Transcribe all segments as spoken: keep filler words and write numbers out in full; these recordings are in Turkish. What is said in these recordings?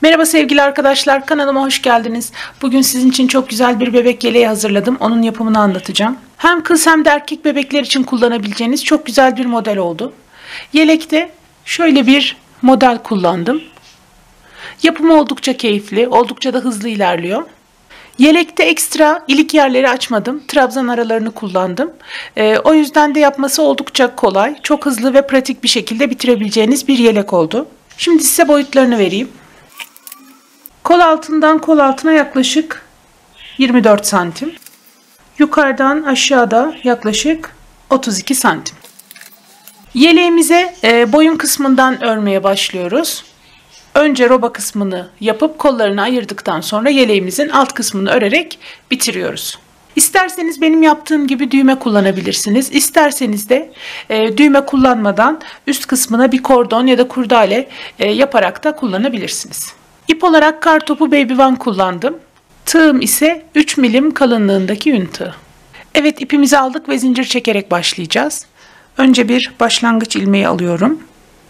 Merhaba sevgili arkadaşlar, kanalıma hoş geldiniz. Bugün sizin için çok güzel bir bebek yeleği hazırladım. Onun yapımını anlatacağım. Hem kız hem de erkek bebekler için kullanabileceğiniz çok güzel bir model oldu. Yelekte şöyle bir model kullandım. Yapımı oldukça keyifli, oldukça da hızlı ilerliyor. Yelekte ekstra ilik yerleri açmadım. Trabzan aralarını kullandım. Ee, o yüzden de yapması oldukça kolay, çok hızlı ve pratik bir şekilde bitirebileceğiniz bir yelek oldu. Şimdi size boyutlarını vereyim. Kol altından kol altına yaklaşık yirmi dört santim. Yukarıdan aşağıda yaklaşık otuz iki santim. Yeleğimize e, boyun kısmından örmeye başlıyoruz. Önce roba kısmını yapıp kollarını ayırdıktan sonra yeleğimizin alt kısmını örerek bitiriyoruz. İsterseniz benim yaptığım gibi düğme kullanabilirsiniz. İsterseniz de e, düğme kullanmadan üst kısmına bir kordon ya da kurdale e, yaparak da kullanabilirsiniz. İp olarak kartopu Baby One kullandım. Tığım ise üç milim kalınlığındaki yün tığı. Evet, ipimizi aldık ve zincir çekerek başlayacağız. Önce bir başlangıç ilmeği alıyorum.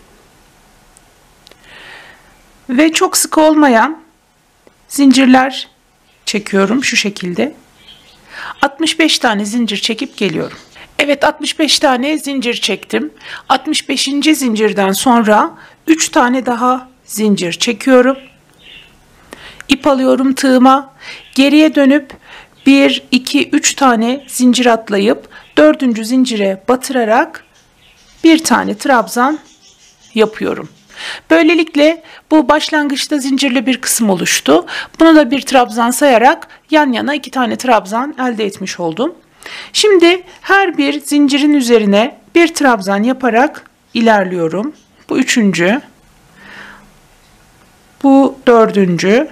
Ve çok sıkı olmayan zincirler çekiyorum şu şekilde. altmış beş tane zincir çekip geliyorum. Evet, altmış beş tane zincir çektim. altmış beşinci zincirden sonra üç tane daha zincir çekiyorum. İp alıyorum tığıma. Geriye dönüp bir, iki, üç tane zincir atlayıp dördüncü zincire batırarak bir tane trabzan yapıyorum. Böylelikle bu başlangıçta zincirli bir kısım oluştu. Bunu da bir trabzan sayarak yan yana iki tane trabzan elde etmiş oldum. Şimdi her bir zincirin üzerine bir trabzan yaparak ilerliyorum. Bu üçüncü, bu dördüncü.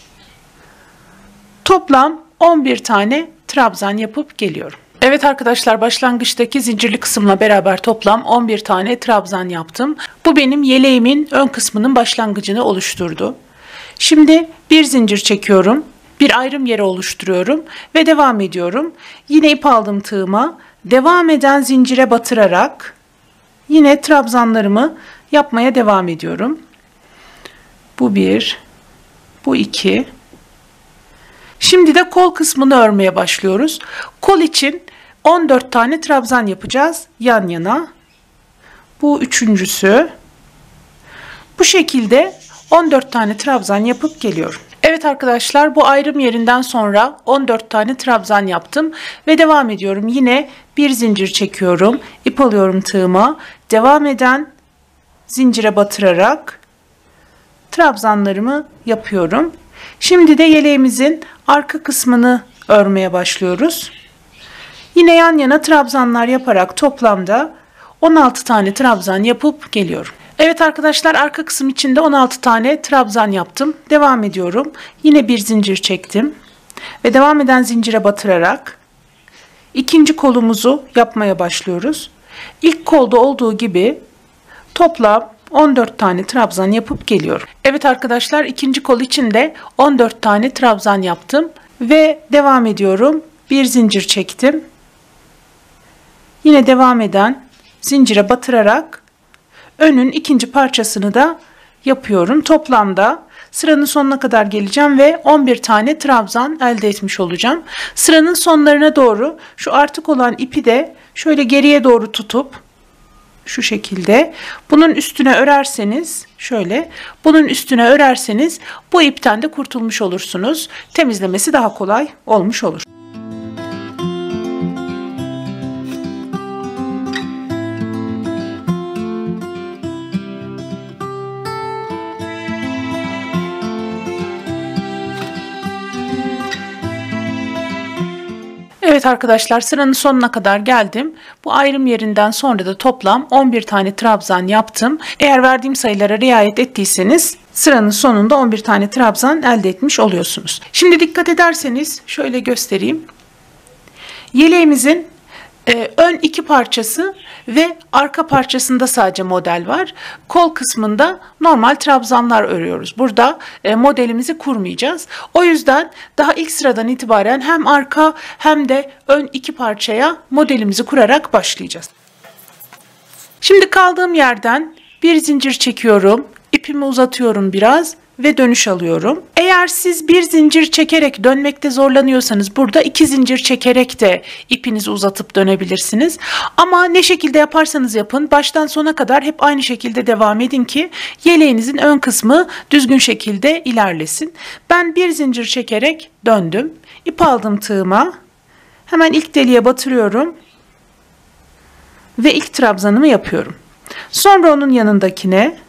Toplam on bir tane trabzan yapıp geliyorum. Evet arkadaşlar, başlangıçtaki zincirli kısımla beraber toplam on bir tane trabzan yaptım. Bu benim yeleğimin ön kısmının başlangıcını oluşturdu. Şimdi bir zincir çekiyorum. Bir ayrım yeri oluşturuyorum ve devam ediyorum. Yine ip aldım tığıma. Devam eden zincire batırarak yine trabzanlarımı yapmaya devam ediyorum. Bu bir, bu iki. Şimdi de kol kısmını örmeye başlıyoruz. Kol için on dört tane trabzan yapacağız yan yana. Bu üçüncüsü. Bu şekilde on dört tane trabzan yapıp geliyorum. Evet arkadaşlar, bu ayrım yerinden sonra on dört tane trabzan yaptım ve devam ediyorum. Yine bir zincir çekiyorum. İp alıyorum tığıma. Devam eden zincire batırarak trabzanlarımı yapıyorum. Şimdi de yeleğimizin arka kısmını örmeye başlıyoruz. Yine yan yana trabzanlar yaparak toplamda on altı tane trabzan yapıp geliyorum. Evet arkadaşlar, arka kısım için de on altı tane trabzan yaptım. Devam ediyorum. Yine bir zincir çektim ve devam eden zincire batırarak ikinci kolumuzu yapmaya başlıyoruz. İlk kolda olduğu gibi toplam on dört tane trabzan yapıp geliyorum. Evet arkadaşlar, ikinci kol için de on dört tane trabzan yaptım ve devam ediyorum. Bir zincir çektim. Yine devam eden zincire batırarak önün ikinci parçasını da yapıyorum. Toplamda sıranın sonuna kadar geleceğim ve on bir tane trabzan elde etmiş olacağım. Sıranın sonlarına doğru şu artık olan ipi de şöyle geriye doğru tutup şu şekilde bunun üstüne örerseniz, şöyle bunun üstüne örerseniz bu ipten de kurtulmuş olursunuz. Temizlemesi daha kolay olmuş olur. Evet arkadaşlar, sıranın sonuna kadar geldim. Bu ayrım yerinden sonra da toplam on bir tane trabzan yaptım. Eğer verdiğim sayılara riayet ettiyseniz sıranın sonunda on bir tane trabzan elde etmiş oluyorsunuz. Şimdi dikkat ederseniz şöyle göstereyim. Yeleğimizin e, ön iki parçası ve arka parçasında sadece model var. Kol kısmında normal trabzanlar örüyoruz. Burada e, modelimizi kurmayacağız. O yüzden daha ilk sıradan itibaren hem arka hem de ön iki parçaya modelimizi kurarak başlayacağız. Şimdi kaldığım yerden bir zincir çekiyorum. İpimi uzatıyorum biraz ve dönüş alıyorum. Eğer siz bir zincir çekerek dönmekte zorlanıyorsanız burada iki zincir çekerek de ipinizi uzatıp dönebilirsiniz. Ama ne şekilde yaparsanız yapın, baştan sona kadar hep aynı şekilde devam edin ki yeleğinizin ön kısmı düzgün şekilde ilerlesin. Ben bir zincir çekerek döndüm. İp aldım tığıma. Hemen ilk deliğe batırıyorum ve ilk trabzanımı yapıyorum. Sonra onun yanındakine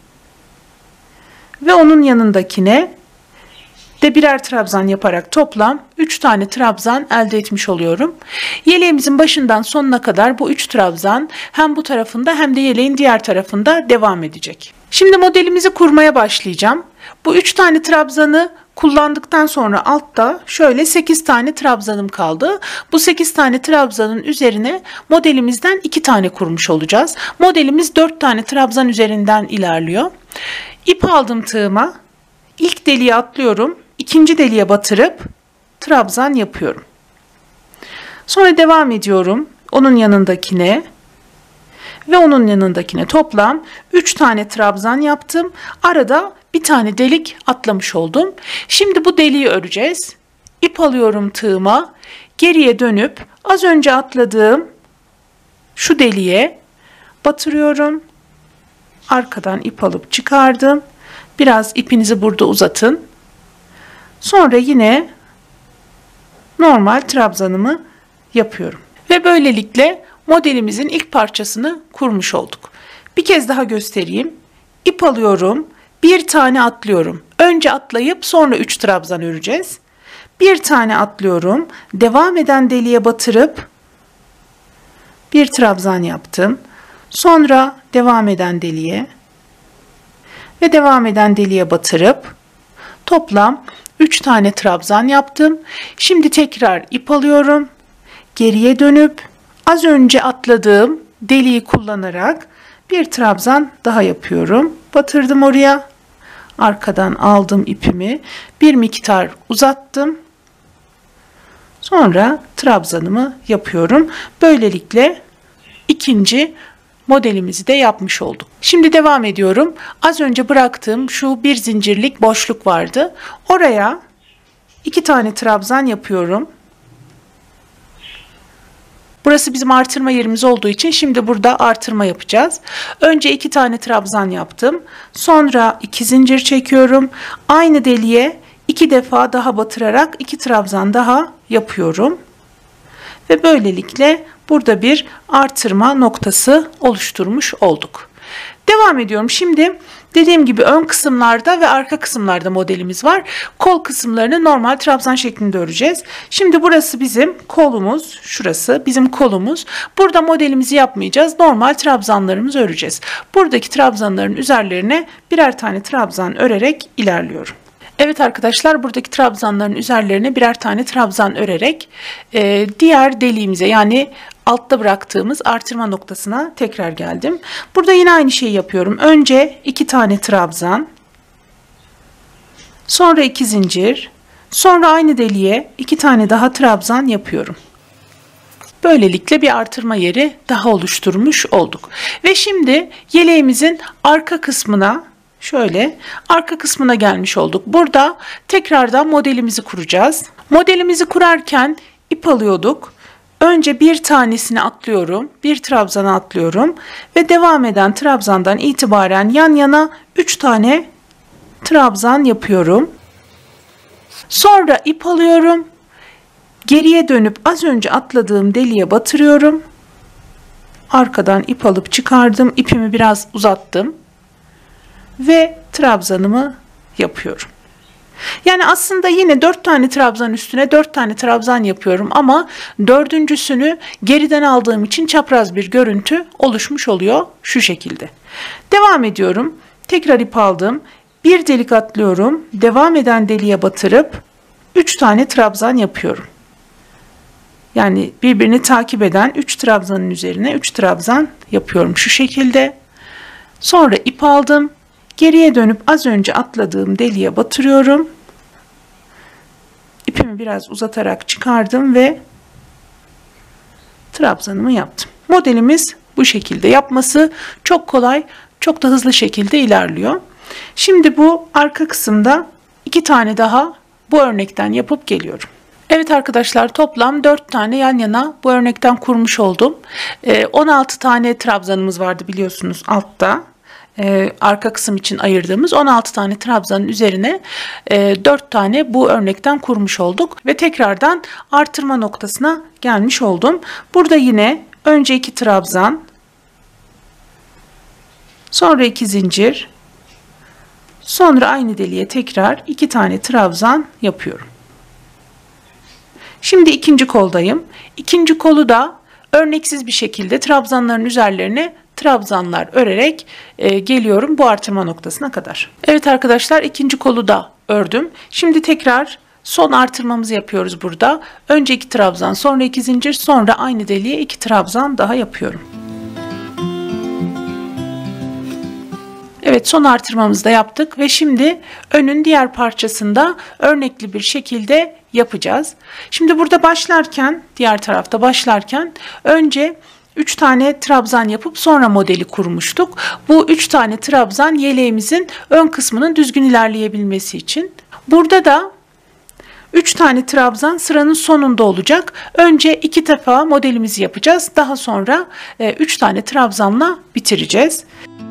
ve onun yanındakine de birer trabzan yaparak toplam üç tane trabzan elde etmiş oluyorum. Yeleğimizin başından sonuna kadar bu üç trabzan hem bu tarafında hem de yeleğin diğer tarafında devam edecek. Şimdi modelimizi kurmaya başlayacağım. Bu üç tane trabzanı kullandıktan sonra altta şöyle sekiz tane trabzanım kaldı. Bu sekiz tane trabzanın üzerine modelimizden iki tane kurmuş olacağız. Modelimiz dört tane trabzan üzerinden ilerliyor. İp aldım tığıma. İlk deliğe atlıyorum. İkinci deliğe batırıp trabzan yapıyorum. Sonra devam ediyorum. Onun yanındakine ve onun yanındakine toplam üç tane trabzan yaptım. Arada bir tane delik atlamış oldum. Şimdi bu deliği öreceğiz. İp alıyorum tığıma. Geriye dönüp az önce atladığım şu deliğe batırıyorum. Arkadan ip alıp çıkardım. Biraz ipinizi burada uzatın. Sonra yine normal trabzanımı yapıyorum. Ve böylelikle modelimizin ilk parçasını kurmuş olduk. Bir kez daha göstereyim. İp alıyorum. Bir tane atlıyorum. Önce atlayıp sonra üç trabzan öreceğiz. Bir tane atlıyorum. Devam eden deliğe batırıp bir trabzan yaptım. Sonra devam eden deliğe ve devam eden deliğe batırıp toplam üç tane trabzan yaptım. Şimdi tekrar ip alıyorum. Geriye dönüp az önce atladığım deliği kullanarak bir trabzan daha yapıyorum. Batırdım oraya. Arkadan aldım ipimi. Bir miktar uzattım. Sonra trabzanımı yapıyorum. Böylelikle ikinci modelimizi de yapmış olduk. Şimdi devam ediyorum. Az önce bıraktığım şu bir zincirlik boşluk vardı. Oraya iki tane trabzan yapıyorum. Burası bizim artırma yerimiz olduğu için şimdi burada artırma yapacağız. Önce iki tane trabzan yaptım. Sonra iki zincir çekiyorum. Aynı deliğe iki defa daha batırarak iki trabzan daha yapıyorum. Ve böylelikle burada bir artırma noktası oluşturmuş olduk. Devam ediyorum. Şimdi dediğim gibi ön kısımlarda ve arka kısımlarda modelimiz var. Kol kısımlarını normal trabzan şeklinde öreceğiz. Şimdi burası bizim kolumuz. Şurası bizim kolumuz. Burada modelimizi yapmayacağız. Normal trabzanlarımızı öreceğiz. Buradaki trabzanların üzerlerine birer tane trabzan örerek ilerliyorum. Evet arkadaşlar, buradaki trabzanların üzerlerine birer tane trabzan örerek e, diğer deliğimize, yani altta bıraktığımız artırma noktasına tekrar geldim. Burada yine aynı şeyi yapıyorum. Önce iki tane trabzan, sonra iki zincir, sonra aynı deliğe iki tane daha trabzan yapıyorum. Böylelikle bir artırma yeri daha oluşturmuş olduk. Ve şimdi yeleğimizin arka kısmına, şöyle arka kısmına gelmiş olduk. Burada tekrardan modelimizi kuracağız. Modelimizi kurarken ip alıyorduk. Önce bir tanesini atlıyorum. Bir trabzana atlıyorum. Ve devam eden trabzandan itibaren yan yana üç tane trabzan yapıyorum. Sonra ip alıyorum. Geriye dönüp az önce atladığım deliğe batırıyorum. Arkadan ip alıp çıkardım. İpimi biraz uzattım. Ve trabzanımı yapıyorum. Yani aslında yine dört tane trabzan üstüne dört tane trabzan yapıyorum ama dördüncüsünü geriden aldığım için çapraz bir görüntü oluşmuş oluyor şu şekilde. Devam ediyorum. Tekrar ip aldım. Bir delik atlıyorum. Devam eden deliğe batırıp üç tane trabzan yapıyorum. Yani birbirini takip eden üç trabzanın üzerine üç trabzan yapıyorum şu şekilde. Sonra ip aldım. Geriye dönüp az önce atladığım deliğe batırıyorum. İpimi biraz uzatarak çıkardım ve trabzanımı yaptım. Modelimiz bu şekilde. Yapması çok kolay, çok da hızlı şekilde ilerliyor. Şimdi bu arka kısımda iki tane daha bu örnekten yapıp geliyorum. Evet arkadaşlar, toplam dört tane yan yana bu örnekten kurmuş oldum. Ee, on altı tane trabzanımız vardı biliyorsunuz altta. Ee, arka kısım için ayırdığımız on altı tane trabzanın üzerine e, dört tane bu örnekten kurmuş olduk. Ve tekrardan artırma noktasına gelmiş oldum. Burada yine önce iki trabzan, sonra iki zincir, sonra aynı deliğe tekrar iki tane trabzan yapıyorum. Şimdi ikinci koldayım. İkinci kolu da örneksiz bir şekilde trabzanların üzerlerine trabzanlar örerek e, geliyorum bu artırma noktasına kadar. Evet arkadaşlar, ikinci kolu da ördüm. Şimdi tekrar son artırmamızı yapıyoruz burada. Önce iki trabzan, sonra iki zincir, sonra aynı deliğe iki trabzan daha yapıyorum. Evet, son artırmamızı da yaptık ve şimdi önün diğer parçasında örnekli bir şekilde yapacağız. Şimdi burada başlarken, diğer tarafta başlarken önce üç tane trabzan yapıp sonra modeli kurmuştuk. Bu üç tane trabzan yeleğimizin ön kısmının düzgün ilerleyebilmesi için. Burada da üç tane trabzan sıranın sonunda olacak. Önce iki defa modelimizi yapacağız. Daha sonra üç tane trabzanla bitireceğiz.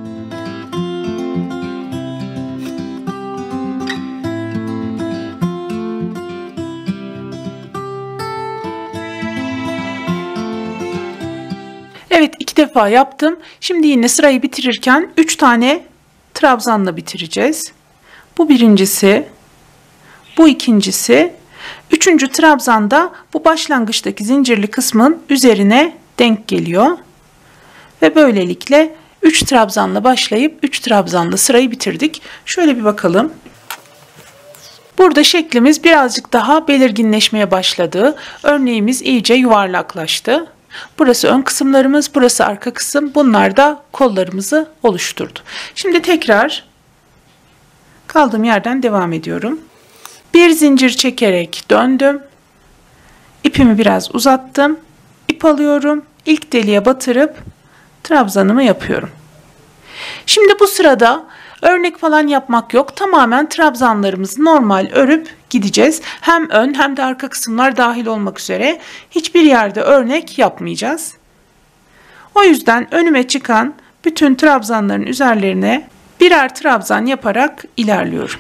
Evet, iki defa yaptım. Şimdi yine sırayı bitirirken üç tane trabzanla bitireceğiz. Bu birincisi, bu ikincisi, üçüncü trabzanda bu başlangıçtaki zincirli kısmın üzerine denk geliyor. Ve böylelikle üç trabzanla başlayıp üç trabzanla sırayı bitirdik. Şöyle bir bakalım. Burada şeklimiz birazcık daha belirginleşmeye başladı. Örneğimiz iyice yuvarlaklaştı. Burası ön kısımlarımız, burası arka kısım. Bunlar da kollarımızı oluşturdu. Şimdi tekrar kaldığım yerden devam ediyorum. Bir zincir çekerek döndüm. İpimi biraz uzattım. İp alıyorum. İlk deliğe batırıp trabzanımı yapıyorum. Şimdi bu sırada örnek falan yapmak yok. Tamamen trabzanlarımızı normal örüp gideceğiz. Hem ön hem de arka kısımlar dahil olmak üzere hiçbir yerde örnek yapmayacağız. O yüzden önüme çıkan bütün trabzanların üzerlerine birer trabzan yaparak ilerliyorum.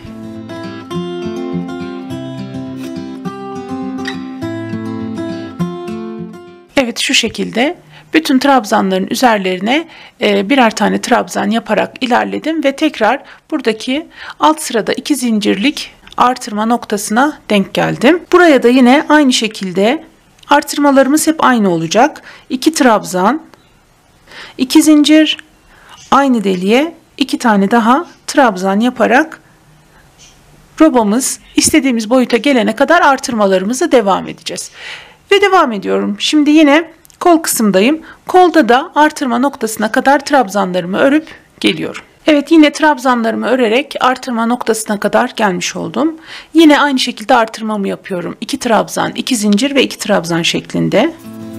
Evet, şu şekilde bütün trabzanların üzerlerine birer tane trabzan yaparak ilerledim ve tekrar buradaki alt sırada iki zincirlik artırma noktasına denk geldim. Buraya da yine aynı şekilde artırmalarımız hep aynı olacak. iki trabzan, iki zincir, aynı deliğe iki tane daha trabzan yaparak robamız istediğimiz boyuta gelene kadar artırmalarımızı devam edeceğiz. Ve devam ediyorum. Şimdi yine kol kısımdayım. Kolda da artırma noktasına kadar trabzanlarımı örüp geliyorum. Evet, yine trabzanlarımı örerek artırma noktasına kadar gelmiş oldum. Yine aynı şekilde artırmamı yapıyorum. iki trabzan, iki zincir ve iki trabzan şeklinde.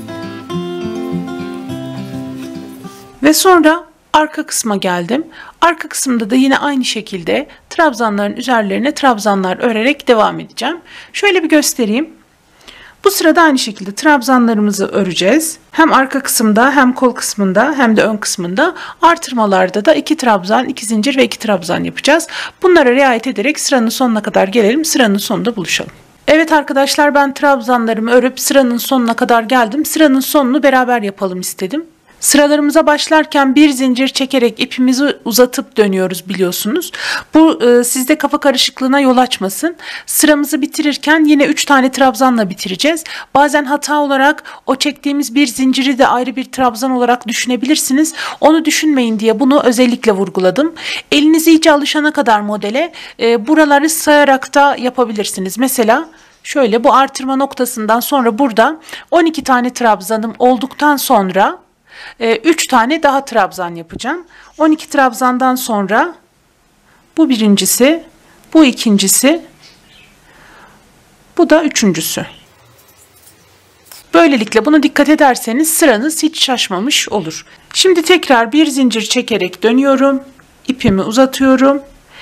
Ve sonra arka kısma geldim. Arka kısımda da yine aynı şekilde trabzanların üzerlerine trabzanlar örerek devam edeceğim. Şöyle bir göstereyim. Bu sırada aynı şekilde trabzanlarımızı öreceğiz. Hem arka kısımda hem kol kısmında hem de ön kısmında artırmalarda da iki trabzan, iki zincir ve iki trabzan yapacağız. Bunlara riayet ederek sıranın sonuna kadar gelelim. Sıranın sonunda buluşalım. Evet arkadaşlar, ben trabzanlarımı örüp sıranın sonuna kadar geldim. Sıranın sonunu beraber yapalım istedim. Sıralarımıza başlarken bir zincir çekerek ipimizi uzatıp dönüyoruz biliyorsunuz. Bu e, sizde kafa karışıklığına yol açmasın. Sıramızı bitirirken yine üç tane trabzanla bitireceğiz. Bazen hata olarak o çektiğimiz bir zinciri de ayrı bir trabzan olarak düşünebilirsiniz. Onu düşünmeyin diye bunu özellikle vurguladım. Eliniz iyice alışana kadar modele e, buraları sayarak da yapabilirsiniz. Mesela şöyle, bu artırma noktasından sonra burada on iki tane trabzanım olduktan sonra üç tane daha trabzan yapacağım. on iki trabzandan sonra bu birincisi, bu ikincisi, bu da üçüncüsü. Böylelikle buna dikkat ederseniz sıranız hiç şaşmamış olur. Şimdi tekrar bir zincir çekerek dönüyorum. İpimi uzatıyorum.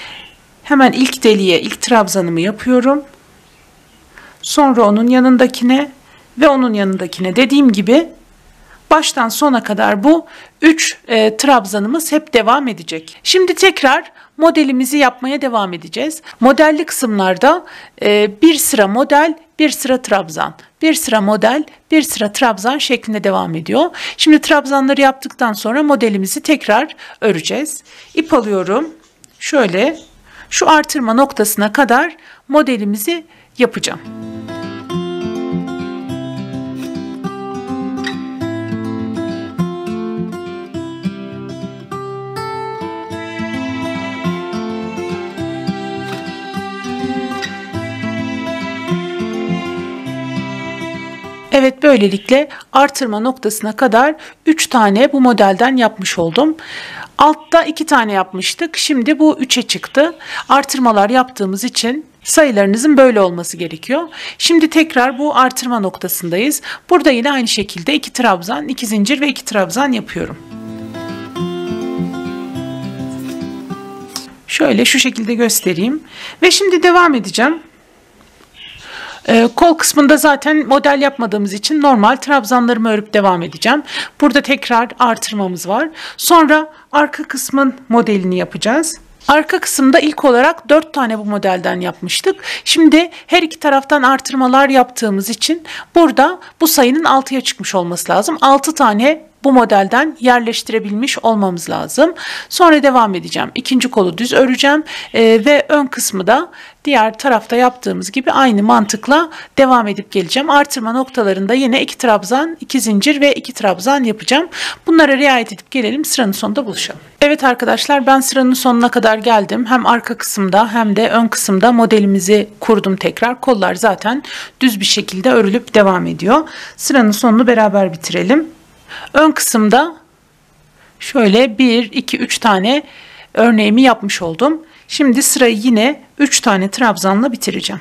Hemen ilk deliğe ilk trabzanımı yapıyorum. Sonra onun yanındakine ve onun yanındakine. Dediğim gibi baştan sona kadar bu üç e, trabzanımız hep devam edecek. Şimdi tekrar modelimizi yapmaya devam edeceğiz. Modelli kısımlarda e, bir sıra model, bir sıra trabzan, bir sıra model, bir sıra trabzan şeklinde devam ediyor. Şimdi trabzanları yaptıktan sonra modelimizi tekrar öreceğiz. İp alıyorum. Şöyle şu artırma noktasına kadar modelimizi yapacağım. Evet, böylelikle artırma noktasına kadar üç tane bu modelden yapmış oldum. Altta iki tane yapmıştık. Şimdi bu üçe çıktı. Artırmalar yaptığımız için sayılarınızın böyle olması gerekiyor. Şimdi tekrar bu artırma noktasındayız. Burada yine aynı şekilde iki trabzan, iki zincir ve iki trabzan yapıyorum. Şöyle şu şekilde göstereyim. Ve şimdi devam edeceğim. Ee, kol kısmında zaten model yapmadığımız için normal trabzanlarımı örüp devam edeceğim. Burada tekrar artırmamız var. Sonra arka kısmın modelini yapacağız. Arka kısımda ilk olarak dört tane bu modelden yapmıştık. Şimdi her iki taraftan artırmalar yaptığımız için burada bu sayının altıya çıkmış olması lazım. altı tane bu modelden yerleştirebilmiş olmamız lazım. Sonra devam edeceğim. İkinci kolu düz öreceğim ee, ve ön kısmı da diğer tarafta yaptığımız gibi aynı mantıkla devam edip geleceğim. Artırma noktalarında yine iki trabzan, iki zincir ve iki trabzan yapacağım. Bunlara riayet edip gelelim, sıranın sonunda buluşalım. Evet arkadaşlar, ben sıranın sonuna kadar geldim. Hem arka kısımda hem de ön kısımda modelimizi kurdum tekrar. Kollar zaten düz bir şekilde örülüp devam ediyor. Sıranın sonunu beraber bitirelim. Ön kısımda şöyle bir, iki, üç tane örneğimi yapmış oldum. Şimdi sırayı yine üç tane trabzanla bitireceğim.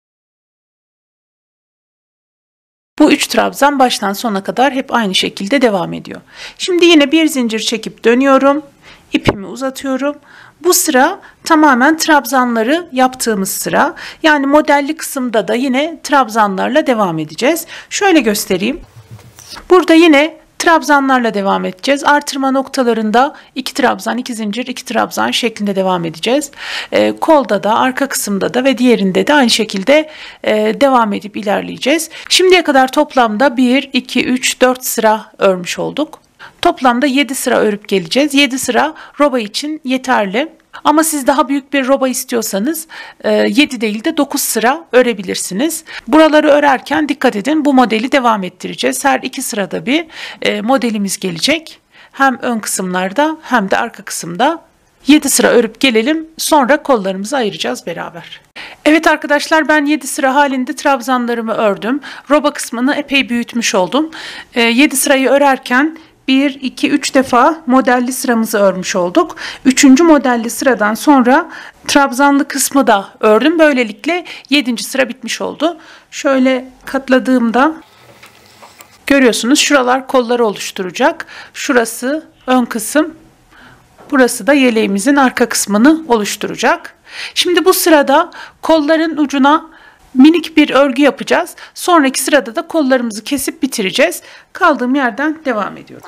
Bu üç trabzan baştan sona kadar hep aynı şekilde devam ediyor. Şimdi yine bir zincir çekip dönüyorum. İpimi uzatıyorum. Bu sıra tamamen trabzanları yaptığımız sıra. Yani modelli kısımda da yine trabzanlarla devam edeceğiz. Şöyle göstereyim. Burada yine trabzanlarla devam edeceğiz. Artırma noktalarında iki trabzan, iki zincir, iki trabzan şeklinde devam edeceğiz. E, kolda da, arka kısımda da ve diğerinde de aynı şekilde e, devam edip ilerleyeceğiz. Şimdiye kadar toplamda bir, iki, üç, dört sıra örmüş olduk. Toplamda yedi sıra örüp geleceğiz. yedi sıra roba için yeterli. Ama siz daha büyük bir roba istiyorsanız yedi değil de dokuz sıra örebilirsiniz. Buraları örerken dikkat edin, bu modeli devam ettireceğiz. Her iki sırada bir modelimiz gelecek. Hem ön kısımlarda hem de arka kısımda. yedi sıra örüp gelelim, sonra kollarımızı ayıracağız beraber. Evet arkadaşlar, ben yedi sıra halinde trabzanlarımı ördüm. Roba kısmını epey büyütmüş oldum. yedi sırayı örerken bir, iki, üç defa modelli sıramızı örmüş olduk. üçüncü modelli sıradan sonra trabzanlı kısmı da ördüm. Böylelikle yedinci sıra bitmiş oldu. Şöyle katladığımda görüyorsunuz, şuralar kolları oluşturacak. Şurası ön kısım, burası da yeleğimizin arka kısmını oluşturacak. Şimdi bu sırada kolların ucuna minik bir örgü yapacağız. Sonraki sırada da kollarımızı kesip bitireceğiz. Kaldığım yerden devam ediyorum.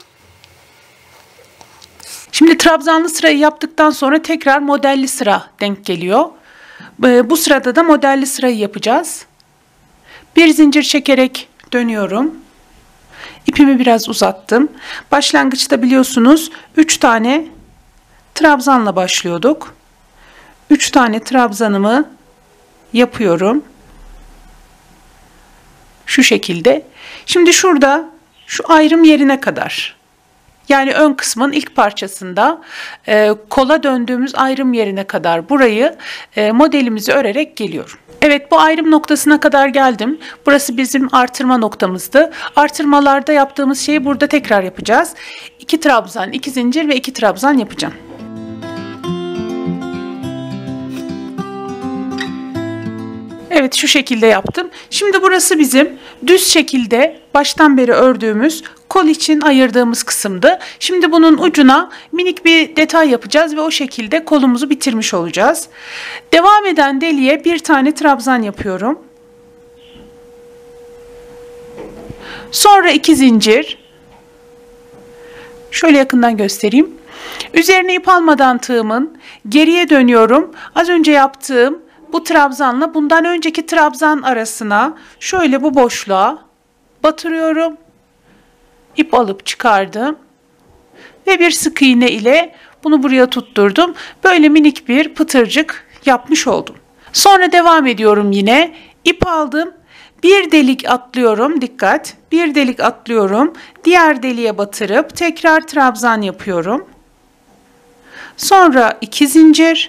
Şimdi trabzanlı sırayı yaptıktan sonra tekrar modelli sıra denk geliyor. Bu sırada da modelli sırayı yapacağız. Bir zincir çekerek dönüyorum. İpimi biraz uzattım. Başlangıçta biliyorsunuz üç tane trabzanla başlıyorduk. üç tane trabzanımı yapıyorum. Şu şekilde. Şimdi şurada şu ayrım yerine kadar, yani ön kısmın ilk parçasında e, kola döndüğümüz ayrım yerine kadar burayı e, modelimizi örerek geliyorum. Evet, bu ayrım noktasına kadar geldim. Burası bizim artırma noktamızdı. Artırmalarda yaptığımız şeyi burada tekrar yapacağız. iki trabzan, iki zincir ve iki trabzan yapacağım. Evet, şu şekilde yaptım. Şimdi burası bizim düz şekilde baştan beri ördüğümüz kol için ayırdığımız kısımdı. Şimdi bunun ucuna minik bir detay yapacağız ve o şekilde kolumuzu bitirmiş olacağız. Devam eden deliğe bir tane trabzan yapıyorum. Sonra iki zincir. Şöyle yakından göstereyim. Üzerine ip almadan tığımın geriye dönüyorum. Az önce yaptığım bu trabzanla bundan önceki trabzan arasına şöyle bu boşluğa batırıyorum. İp alıp çıkardım. Ve bir sık iğne ile bunu buraya tutturdum. Böyle minik bir pıtırcık yapmış oldum. Sonra devam ediyorum yine. İp aldım. Bir delik atlıyorum. Dikkat. Bir delik atlıyorum. Diğer deliğe batırıp tekrar trabzan yapıyorum. Sonra iki zincir.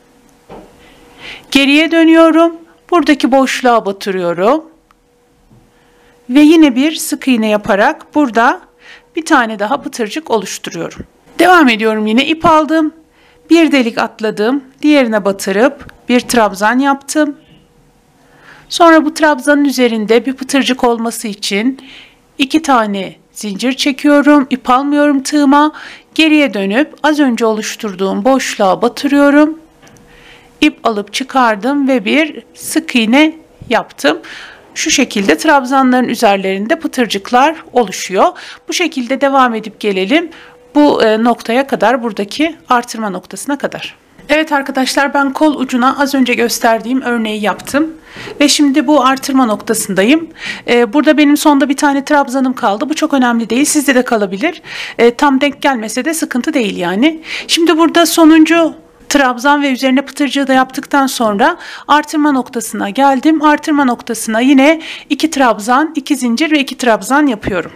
Geriye dönüyorum. Buradaki boşluğa batırıyorum. Ve yine bir sık iğne yaparak burada bir tane daha pıtırcık oluşturuyorum. Devam ediyorum yine. İp aldım. Bir delik atladım. Diğerine batırıp bir trabzan yaptım. Sonra bu trabzanın üzerinde bir pıtırcık olması için iki tane zincir çekiyorum. İp almıyorum tığıma. Geriye dönüp az önce oluşturduğum boşluğa batırıyorum. İp alıp çıkardım ve bir sık iğne yaptım. Şu şekilde trabzanların üzerlerinde pıtırcıklar oluşuyor. Bu şekilde devam edip gelelim bu noktaya kadar, buradaki artırma noktasına kadar. Evet arkadaşlar, ben kol ucuna az önce gösterdiğim örneği yaptım. Ve şimdi bu artırma noktasındayım. Ee, burada benim sonda bir tane trabzanım kaldı. Bu çok önemli değil. Sizde de kalabilir. Ee, tam denk gelmese de sıkıntı değil yani. Şimdi burada sonuncu trabzan ve üzerine pıtırcığı da yaptıktan sonra artırma noktasına geldim. Artırma noktasına yine iki trabzan, iki zincir ve iki trabzan yapıyorum.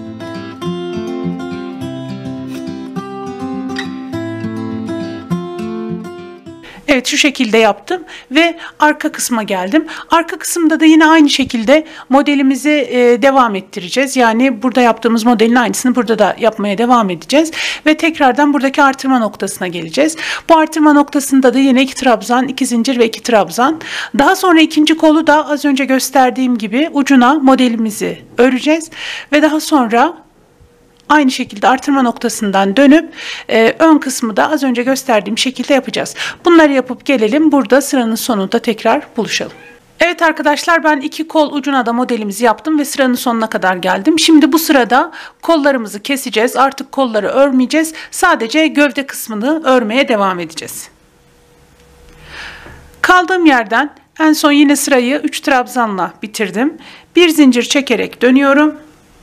Evet, şu şekilde yaptım ve arka kısma geldim. Arka kısımda da yine aynı şekilde modelimizi e, devam ettireceğiz. Yani burada yaptığımız modelin aynısını burada da yapmaya devam edeceğiz. Ve tekrardan buradaki artırma noktasına geleceğiz. Bu artırma noktasında da yine iki trabzan, iki zincir ve iki trabzan. Daha sonra ikinci kolu da az önce gösterdiğim gibi ucuna modelimizi öreceğiz. Ve daha sonra aynı şekilde artırma noktasından dönüp e, ön kısmı da az önce gösterdiğim şekilde yapacağız. Bunları yapıp gelelim. Burada sıranın sonunda tekrar buluşalım. Evet arkadaşlar, ben iki kol ucuna da modelimizi yaptım ve sıranın sonuna kadar geldim. Şimdi bu sırada kollarımızı keseceğiz. Artık kolları örmeyeceğiz. Sadece gövde kısmını örmeye devam edeceğiz. Kaldığım yerden en son yine sırayı üç trabzanla bitirdim. Bir zincir çekerek dönüyorum.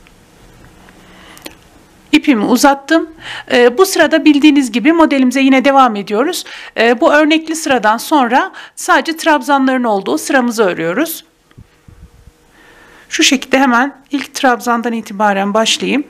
İpimi uzattım. Ee, bu sırada bildiğiniz gibi modelimize yine devam ediyoruz. Ee, bu örnekli sıradan sonra sadece trabzanların olduğu sıramızı örüyoruz. Şu şekilde hemen ilk trabzandan itibaren başlayayım.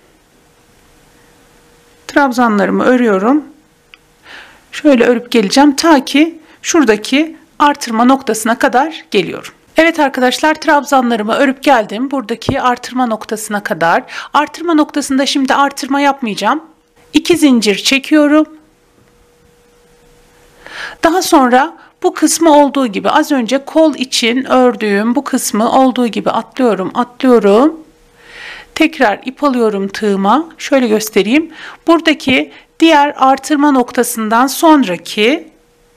Trabzanlarımı örüyorum. Şöyle örüp geleceğim ta ki şuradaki artırma noktasına kadar geliyorum. Evet arkadaşlar, trabzanlarımı örüp geldim buradaki artırma noktasına kadar. Artırma noktasında şimdi artırma yapmayacağım. İki zincir çekiyorum. Daha sonra bu kısmı olduğu gibi az önce kol için ördüğüm bu kısmı olduğu gibi atlıyorum, atlıyorum. Tekrar ip alıyorum tığıma. Şöyle göstereyim. Buradaki diğer artırma noktasından sonraki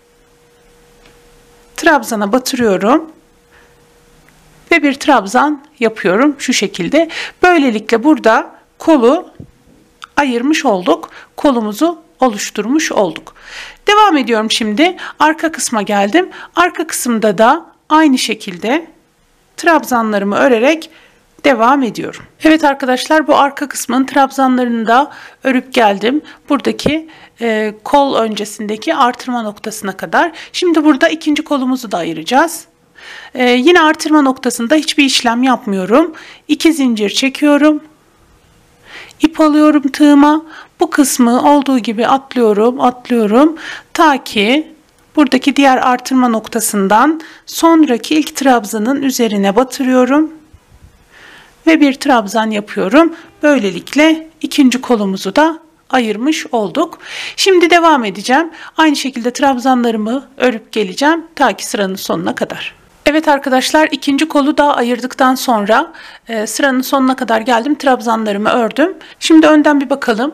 trabzana batırıyorum. Ve bir trabzan yapıyorum şu şekilde. Böylelikle burada kolu ayırmış olduk. Kolumuzu oluşturmuş olduk. Devam ediyorum şimdi. Arka kısma geldim. Arka kısımda da aynı şekilde trabzanlarımı örerek devam ediyorum. Evet arkadaşlar, bu arka kısmın trabzanlarını da örüp geldim. Buradaki e, kol öncesindeki artırma noktasına kadar. Şimdi burada ikinci kolumuzu da ayıracağız. Ee, yine artırma noktasında hiçbir işlem yapmıyorum. İki zincir çekiyorum. İp alıyorum tığıma. Bu kısmı olduğu gibi atlıyorum, atlıyorum. Ta ki buradaki diğer artırma noktasından sonraki ilk trabzanın üzerine batırıyorum. Ve bir trabzan yapıyorum. Böylelikle ikinci kolumuzu da ayırmış olduk. Şimdi devam edeceğim. Aynı şekilde trabzanlarımı örüp geleceğim ta ki sıranın sonuna kadar. Evet arkadaşlar, ikinci kolu da ayırdıktan sonra e, sıranın sonuna kadar geldim. Trabzanlarımı ördüm. Şimdi önden bir bakalım.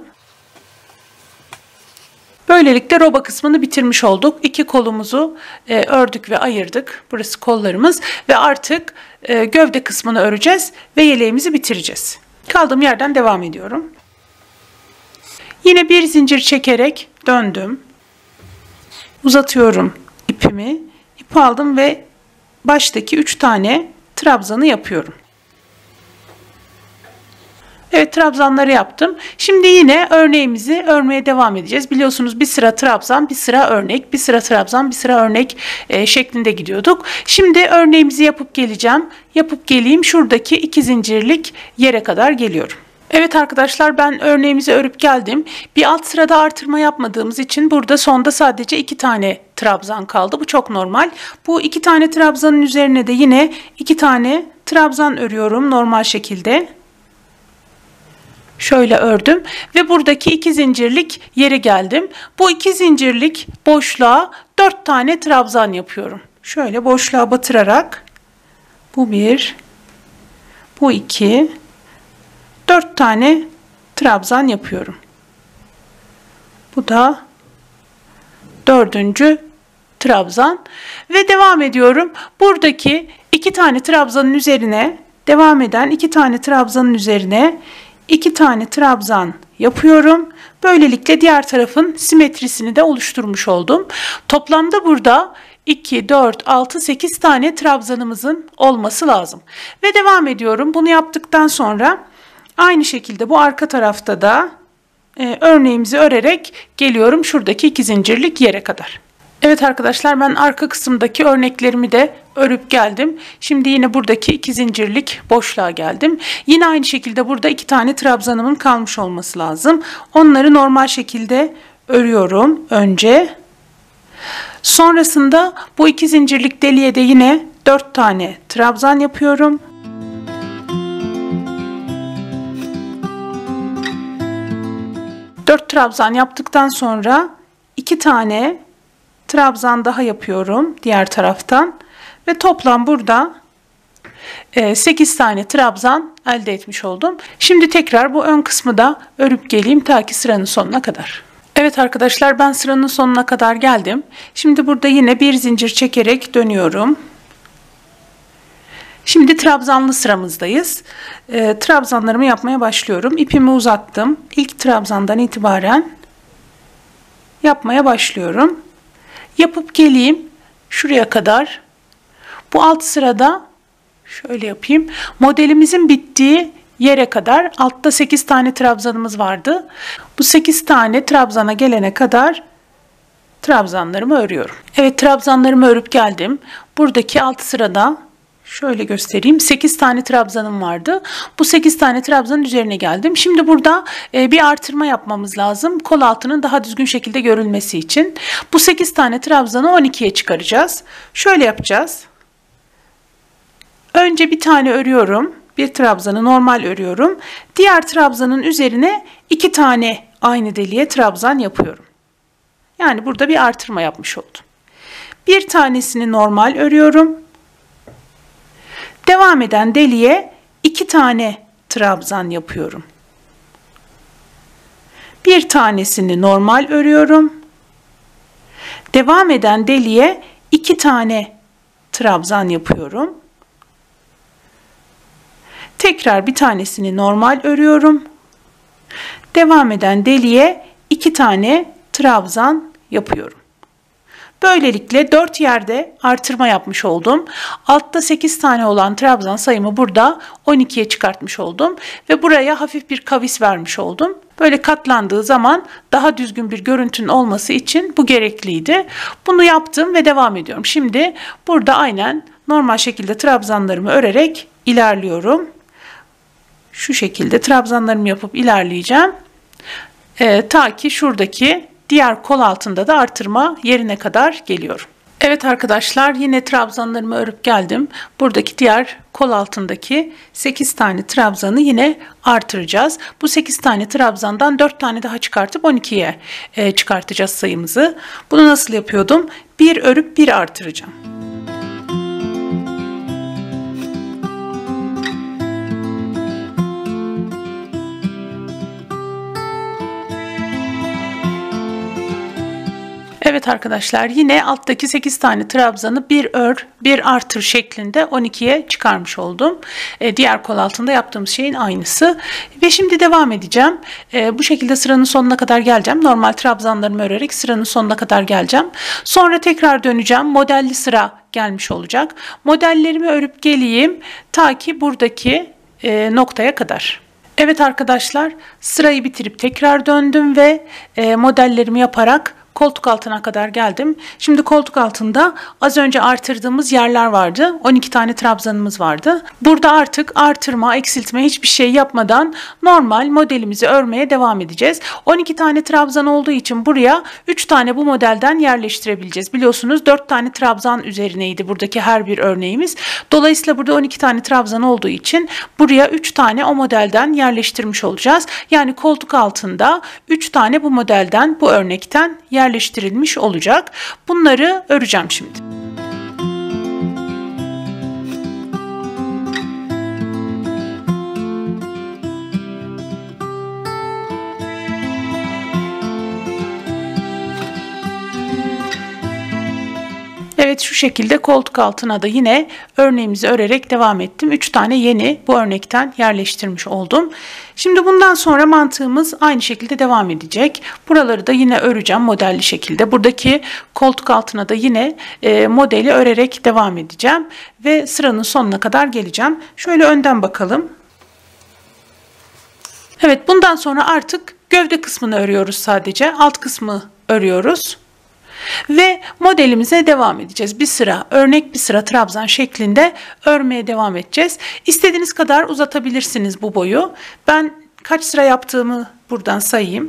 Böylelikle roba kısmını bitirmiş olduk. İki kolumuzu e, ördük ve ayırdık. Burası kollarımız ve artık e, gövde kısmını öreceğiz ve yeleğimizi bitireceğiz. Kaldığım yerden devam ediyorum. Yine bir zincir çekerek döndüm. Uzatıyorum ipimi. İp aldım ve baştaki üç tane trabzanı yapıyorum. Evet, trabzanları yaptım. Şimdi yine örneğimizi örmeye devam edeceğiz. Biliyorsunuz bir sıra trabzan, bir sıra örnek, bir sıra trabzan, bir sıra örnek e, şeklinde gidiyorduk. Şimdi örneğimizi yapıp geleceğim. Yapıp geleyim, şuradaki iki zincirlik yere kadar geliyorum. Evet arkadaşlar, ben örneğimizi örüp geldim. Bir alt sırada artırma yapmadığımız için burada sonda sadece iki tane trabzan kaldı. Bu çok normal. Bu iki tane trabzanın üzerine de yine iki tane trabzan örüyorum normal şekilde. Şöyle ördüm ve buradaki iki zincirlik yere geldim. Bu iki zincirlik boşluğa dört tane trabzan yapıyorum. Şöyle boşluğa batırarak bu bir, bu iki, dört tane trabzan yapıyorum. Bu da dördüncü trabzan ve devam ediyorum. Buradaki iki tane trabzanın üzerine devam eden iki tane trabzanın üzerine iki tane trabzan yapıyorum. Böylelikle diğer tarafın simetrisini de oluşturmuş oldum. Toplamda burada iki, dört, altı, sekiz tane trabzanımızın olması lazım. Ve devam ediyorum. Bunu yaptıktan sonra aynı şekilde bu arka tarafta da e, örneğimizi örerek geliyorum şuradaki iki zincirlik yere kadar. Evet arkadaşlar, ben arka kısımdaki örneklerimi de örüp geldim. Şimdi yine buradaki iki zincirlik boşluğa geldim. Yine aynı şekilde burada iki tane trabzanımın kalmış olması lazım. Onları normal şekilde örüyorum önce. Sonrasında bu iki zincirlik deliğe de yine dört tane trabzan yapıyorum. dört trabzan yaptıktan sonra iki tane trabzan daha yapıyorum diğer taraftan ve toplam burada sekiz tane trabzan elde etmiş oldum. Şimdi tekrar bu ön kısmı da örüp geleyim ta ki sıranın sonuna kadar. Evet arkadaşlar, ben sıranın sonuna kadar geldim. Şimdi burada yine bir zincir çekerek dönüyorum. Şimdi trabzanlı sıramızdayız. E, trabzanlarımı yapmaya başlıyorum. İpimi uzattım. İlk trabzandan itibaren yapmaya başlıyorum. Yapıp geleyim şuraya kadar. Bu alt sırada şöyle yapayım. Modelimizin bittiği yere kadar altta sekiz tane trabzanımız vardı. Bu sekiz tane trabzana gelene kadar trabzanlarımı örüyorum. Evet, trabzanlarımı örüp geldim. Buradaki alt sırada şöyle göstereyim. sekiz tane trabzanım vardı. Bu sekiz tane trabzanın üzerine geldim. Şimdi burada e, bir artırma yapmamız lazım. Kol altının daha düzgün şekilde görülmesi için. Bu sekiz tane trabzanı on ikiye çıkaracağız. Şöyle yapacağız. Önce bir tane örüyorum. Bir trabzanı normal örüyorum. Diğer trabzanın üzerine iki tane aynı deliğe trabzan yapıyorum. Yani burada bir artırma yapmış oldum. Bir tanesini normal örüyorum. Devam eden deliğe iki tane trabzan yapıyorum. Bir tanesini normal örüyorum. Devam eden deliğe iki tane trabzan yapıyorum. Tekrar bir tanesini normal örüyorum. Devam eden deliğe iki tane trabzan yapıyorum. Böylelikle dört yerde artırma yapmış oldum. Altta sekiz tane olan trabzan sayımı burada on ikiye çıkartmış oldum. Ve buraya hafif bir kavis vermiş oldum. Böyle katlandığı zaman daha düzgün bir görüntünün olması için bu gerekliydi. Bunu yaptım ve devam ediyorum. Şimdi burada aynen normal şekilde trabzanlarımı örerek ilerliyorum. Şu şekilde trabzanlarımı yapıp ilerleyeceğim. Ee, ta ki şuradaki diğer kol altında da artırma yerine kadar geliyorum. Evet arkadaşlar, yine trabzanlarımı örüp geldim. Buradaki diğer kol altındaki sekiz tane trabzanı yine artıracağız. Bu sekiz tane trabzandan dört tane daha çıkartıp on ikiye e, çıkartacağız sayımızı. Bunu nasıl yapıyordum? Bir örüp bir artıracağım. Evet arkadaşlar, yine alttaki sekiz tane trabzanı bir ör bir artır şeklinde on ikiye çıkarmış oldum. Ee, diğer kol altında yaptığımız şeyin aynısı. Ve şimdi devam edeceğim. Ee, bu şekilde sıranın sonuna kadar geleceğim. Normal trabzanlarımı örerek sıranın sonuna kadar geleceğim. Sonra tekrar döneceğim. Modelli sıra gelmiş olacak. Modellerimi örüp geleyim ta ki buradaki e, noktaya kadar. Evet arkadaşlar, sırayı bitirip tekrar döndüm ve e, modellerimi yaparak koltuk altına kadar geldim. Şimdi koltuk altında az önce artırdığımız yerler vardı. on iki tane trabzanımız vardı. Burada artık artırma, eksiltme hiçbir şey yapmadan normal modelimizi örmeye devam edeceğiz. on iki tane trabzan olduğu için buraya üç tane bu modelden yerleştirebileceğiz. Biliyorsunuz dört tane trabzan üzerineydi buradaki her bir örneğimiz. Dolayısıyla burada on iki tane trabzan olduğu için buraya üç tane o modelden yerleştirmiş olacağız. Yani koltuk altında üç tane bu modelden, bu örnekten yerleştirebileceğiz. yerleştirilmiş olacak. Bunları öreceğim şimdi. Evet, şu şekilde koltuk altına da yine örneğimizi örerek devam ettim. üç tane yeni bu örnekten yerleştirmiş oldum. Şimdi bundan sonra mantığımız aynı şekilde devam edecek. Buraları da yine öreceğim modelli şekilde. Buradaki koltuk altına da yine e, modeli örerek devam edeceğim. Ve sıranın sonuna kadar geleceğim. Şöyle önden bakalım. Evet, bundan sonra artık gövde kısmını örüyoruz sadece. Alt kısmı örüyoruz. Ve modelimize devam edeceğiz. Bir sıra örnek, bir sıra trabzan şeklinde örmeye devam edeceğiz. İstediğiniz kadar uzatabilirsiniz bu boyu. Ben kaç sıra yaptığımı buradan sayayım.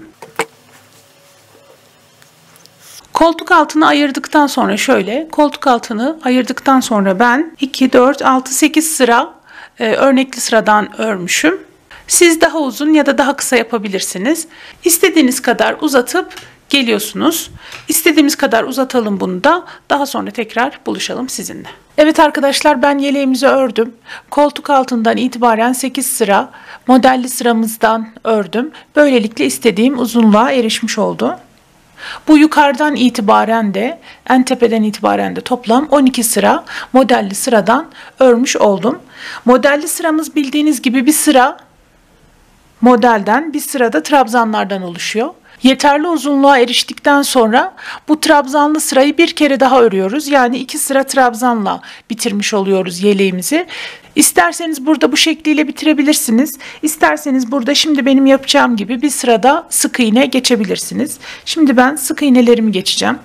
Koltuk altını ayırdıktan sonra şöyle, koltuk altını ayırdıktan sonra ben iki, dört, altı, sekiz sıra e, örnekli sıradan örmüşüm. Siz daha uzun ya da daha kısa yapabilirsiniz. İstediğiniz kadar uzatıp geliyorsunuz. İstediğimiz kadar uzatalım bunu da. Daha sonra tekrar buluşalım sizinle. Evet arkadaşlar, ben yeleğimizi ördüm. Koltuk altından itibaren sekiz sıra modelli sıramızdan ördüm. Böylelikle istediğim uzunluğa erişmiş oldu. Bu yukarıdan itibaren de, en tepeden itibaren de toplam on iki sıra modelli sıradan örmüş oldum. Modelli sıramız bildiğiniz gibi bir sıra modelden, bir sırada trabzanlardan oluşuyor. Yeterli uzunluğa eriştikten sonra bu trabzanlı sırayı bir kere daha örüyoruz. Yani iki sıra trabzanla bitirmiş oluyoruz yeleğimizi. İsterseniz burada bu şekliyle bitirebilirsiniz. İsterseniz burada şimdi benim yapacağım gibi bir sırada sık iğne geçebilirsiniz. Şimdi ben sık iğnelerimi geçeceğim.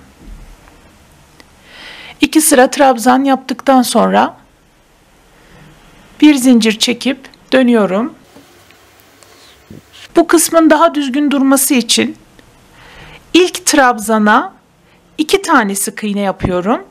İki sıra trabzan yaptıktan sonra bir zincir çekip dönüyorum. Bu kısmın daha düzgün durması için ilk trabzana iki tane sık iğne yapıyorum.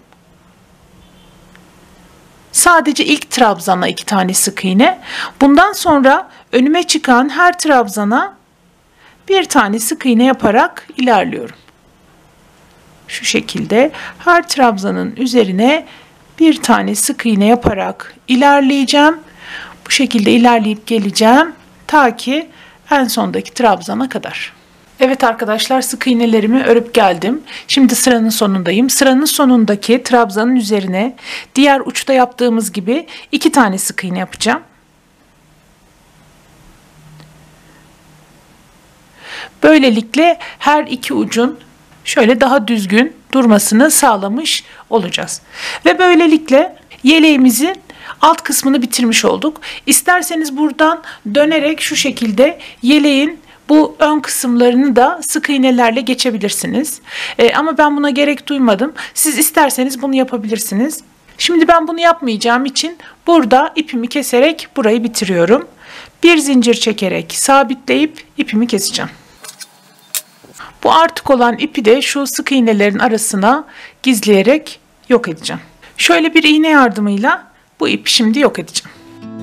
Sadece ilk trabzana iki tane sık iğne. Bundan sonra önüme çıkan her trabzana bir tane sık iğne yaparak ilerliyorum. Şu şekilde her trabzanın üzerine bir tane sık iğne yaparak ilerleyeceğim. Bu şekilde ilerleyip geleceğim ta ki en sondaki trabzana kadar. Evet arkadaşlar, sık iğnelerimi örüp geldim. Şimdi sıranın sonundayım. Sıranın sonundaki trabzanın üzerine diğer uçta yaptığımız gibi iki tane sık iğne yapacağım. Böylelikle her iki ucun şöyle daha düzgün durmasını sağlamış olacağız. Ve böylelikle yeleğimizin alt kısmını bitirmiş olduk. İsterseniz buradan dönerek şu şekilde yeleğin bu ön kısımlarını da sık iğnelerle geçebilirsiniz. Ee, ama ben buna gerek duymadım. Siz isterseniz bunu yapabilirsiniz. Şimdi ben bunu yapmayacağım için burada ipimi keserek burayı bitiriyorum. Bir zincir çekerek sabitleyip ipimi keseceğim. Bu artık olan ipi de şu sık iğnelerin arasına gizleyerek yok edeceğim. Şöyle bir iğne yardımıyla bu ipi şimdi yok edeceğim.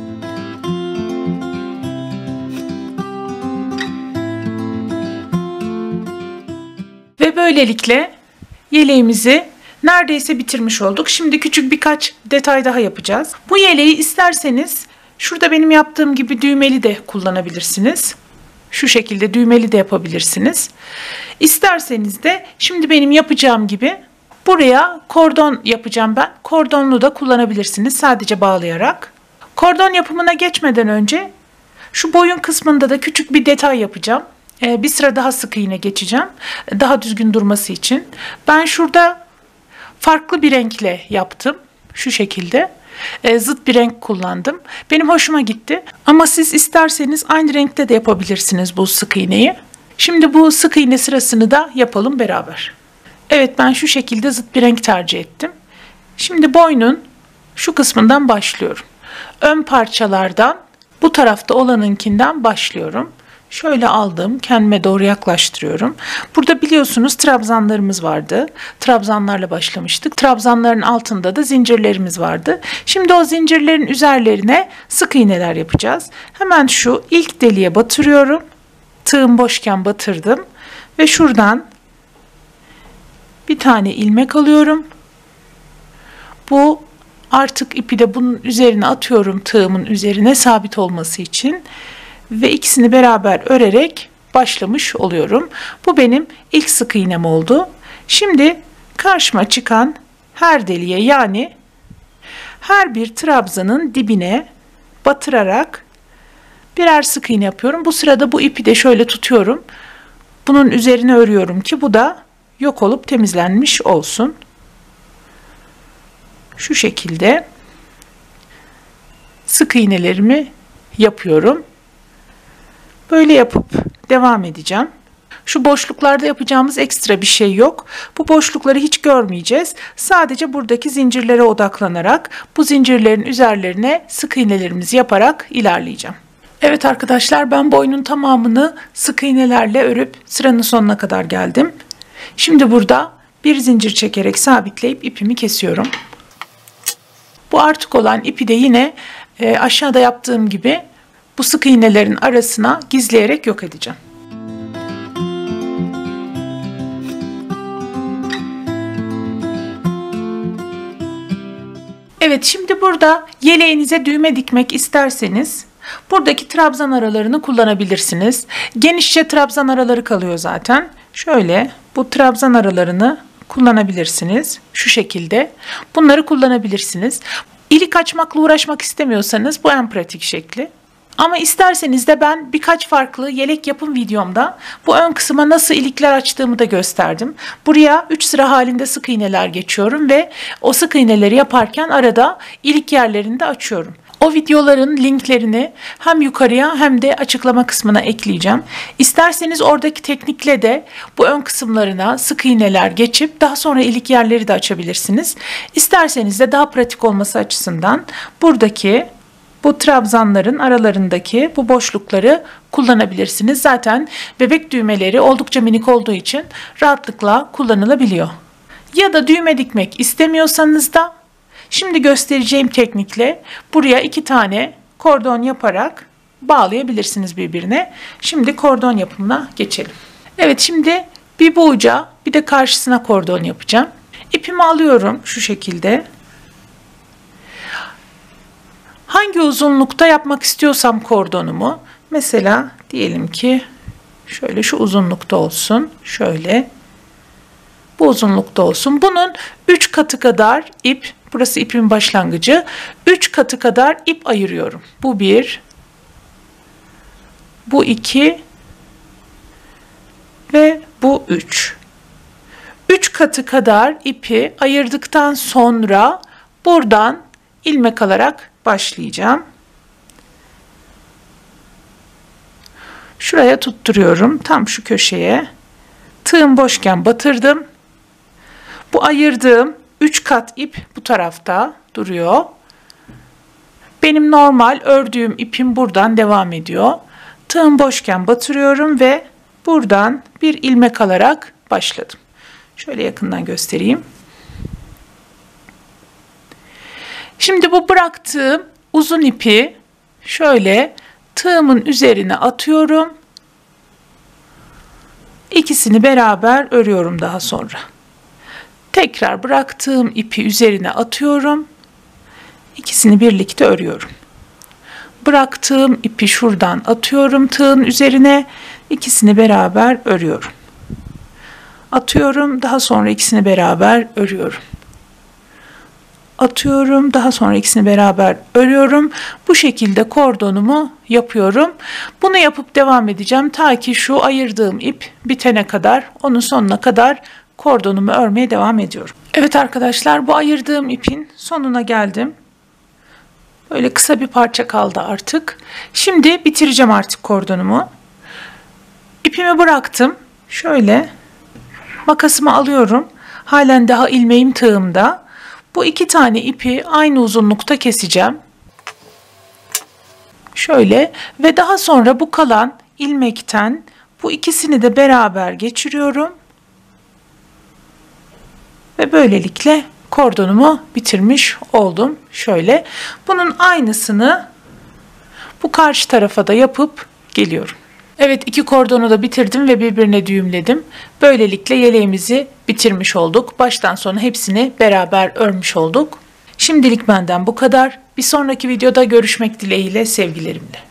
Ve böylelikle yeleğimizi neredeyse bitirmiş olduk. Şimdi küçük birkaç detay daha yapacağız. Bu yeleği isterseniz şurada benim yaptığım gibi düğmeli de kullanabilirsiniz. Şu şekilde düğmeli de yapabilirsiniz. İsterseniz de şimdi benim yapacağım gibi buraya kordon yapacağım ben. Kordonlu da kullanabilirsiniz sadece bağlayarak. Kordon yapımına geçmeden önce şu boyun kısmında da küçük bir detay yapacağım. Ee, bir sıra daha sık iğne geçeceğim. Daha düzgün durması için. Ben şurada farklı bir renkle yaptım. Şu şekilde. Ee, zıt bir renk kullandım. Benim hoşuma gitti. Ama siz isterseniz aynı renkte de yapabilirsiniz bu sık iğneyi. Şimdi bu sık iğne sırasını da yapalım beraber. Evet, ben şu şekilde zıt bir renk tercih ettim. Şimdi boynun şu kısmından başlıyorum. Ön parçalardan bu tarafta olanınkinden başlıyorum. Şöyle aldım, kendime doğru yaklaştırıyorum. Burada biliyorsunuz trabzanlarımız vardı. Trabzanlarla başlamıştık. Trabzanların altında da zincirlerimiz vardı. Şimdi o zincirlerin üzerlerine sık iğneler yapacağız. Hemen şu ilk deliğe batırıyorum. Tığım boşken batırdım. Ve şuradan bir tane ilmek alıyorum. Bu artık ipi de bunun üzerine atıyorum, tığımın üzerine sabit olması için. Ve ikisini beraber örerek başlamış oluyorum. Bu benim ilk sık iğnem oldu. Şimdi karşıma çıkan her deliğe, yani her bir trabzanın dibine batırarak birer sık iğne yapıyorum. Bu sırada bu ipi de şöyle tutuyorum. Bunun üzerine örüyorum ki bu da yok olup temizlenmiş olsun. Şu şekilde sık iğnelerimi yapıyorum. Böyle yapıp devam edeceğim. Şu boşluklarda yapacağımız ekstra bir şey yok. Bu boşlukları hiç görmeyeceğiz. Sadece buradaki zincirlere odaklanarak bu zincirlerin üzerlerine sık iğnelerimizi yaparak ilerleyeceğim. Evet arkadaşlar, ben boynun tamamını sık iğnelerle örüp sıranın sonuna kadar geldim. Şimdi burada bir zincir çekerek sabitleyip ipimi kesiyorum. Bu artık olan ipi de yine e, aşağıda yaptığım gibi bu sık iğnelerin arasına gizleyerek yok edeceğim. Evet, şimdi burada yeleğinize düğme dikmek isterseniz buradaki trabzan aralarını kullanabilirsiniz. Genişçe trabzan araları kalıyor zaten. Şöyle bu trabzan aralarını kullanabilirsiniz. Şu şekilde bunları kullanabilirsiniz. İlik açmakla uğraşmak istemiyorsanız bu en pratik şekli. Ama isterseniz de ben birkaç farklı yelek yapım videomda bu ön kısma nasıl ilikler açtığımı da gösterdim. Buraya üç sıra halinde sık iğneler geçiyorum ve o sık iğneleri yaparken arada ilik yerlerini de açıyorum. O videoların linklerini hem yukarıya hem de açıklama kısmına ekleyeceğim. İsterseniz oradaki teknikle de bu ön kısımlarına sık iğneler geçip daha sonra ilik yerleri de açabilirsiniz. İsterseniz de daha pratik olması açısından buradaki bu trabzanların aralarındaki bu boşlukları kullanabilirsiniz. Zaten bebek düğmeleri oldukça minik olduğu için rahatlıkla kullanılabiliyor. Ya da düğme dikmek istemiyorsanız da şimdi göstereceğim teknikle buraya iki tane kordon yaparak bağlayabilirsiniz birbirine. Şimdi kordon yapımına geçelim. Evet, şimdi bir bu uca bir de karşısına kordon yapacağım. İpimi alıyorum şu şekilde. Hangi uzunlukta yapmak istiyorsam kordonumu, mesela diyelim ki şöyle şu uzunlukta olsun, şöyle bu uzunlukta olsun. Bunun üç katı kadar ip, burası ipin başlangıcı, üç katı kadar ip ayırıyorum. Bu bir, bu iki ve bu üç. üç katı kadar ipi ayırdıktan sonra buradan ilmek alarak başlayacağım. Şuraya tutturuyorum. Tam şu köşeye. Tığım boşken batırdım. Bu ayırdığım üç kat ip bu tarafta duruyor. Benim normal ördüğüm ipim buradan devam ediyor. Tığım boşken batırıyorum ve buradan bir ilmek alarak başladım. Şöyle yakından göstereyim. Şimdi bu bıraktığım uzun ipi şöyle tığımın üzerine atıyorum. İkisini beraber örüyorum daha sonra. Tekrar bıraktığım ipi üzerine atıyorum. İkisini birlikte örüyorum. bıraktığım ipi şuradan atıyorum tığın üzerine. İkisini beraber örüyorum. Atıyorum, daha sonra ikisini beraber örüyorum. Atıyorum, daha sonra ikisini beraber örüyorum. Bu şekilde kordonumu yapıyorum. Bunu yapıp devam edeceğim ta ki şu ayırdığım ip bitene kadar, onun sonuna kadar kordonumu örmeye devam ediyorum. Evet arkadaşlar, bu ayırdığım ipin sonuna geldim. Böyle kısa bir parça kaldı artık. Şimdi bitireceğim artık kordonumu. İpimi bıraktım. Şöyle makasımı alıyorum. Halen daha ilmeğim tığımda. Bu iki tane ipi aynı uzunlukta keseceğim. Şöyle ve daha sonra bu kalan ilmekten bu ikisini de beraber geçiriyorum. Ve böylelikle kordonumu bitirmiş oldum. Şöyle. Bunun aynısını bu karşı tarafa da yapıp geliyorum. Evet, iki kordonu da bitirdim ve birbirine düğümledim. Böylelikle yeleğimizi bitirmiş olduk. Baştan sona hepsini beraber örmüş olduk. Şimdilik benden bu kadar. Bir sonraki videoda görüşmek dileğiyle, sevgilerimle.